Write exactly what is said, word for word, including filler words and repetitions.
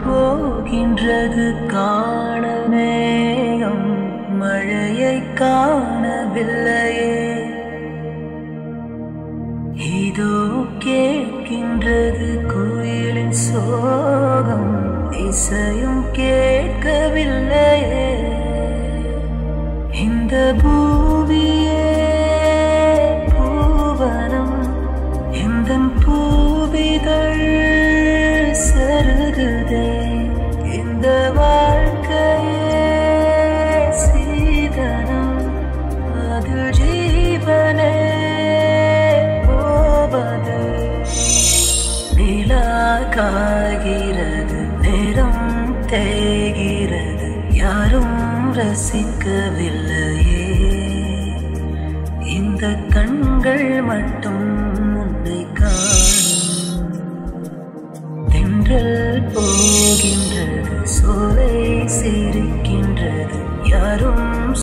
போகின்றது காணல் மேகம் மழையை காணவில்லையே இதோ கேட்கின்றது குயிலின் சோகம் இசையும் கேட்கவில்லையே இந்த பூமியே பூவனம் எந்தன் பூவிதழ் சருகுதே இந்த வாழ்க்கையே சீதனம் அது ஜீவனே போவது நிலா காய்கிறது நேரம் தேய்கிறது யாரும் ரசிக்கவில்லையே இந்த கண்கள் மட்டும் உன்னை காணும் தென்றல் போகின்றது சோலை சிறு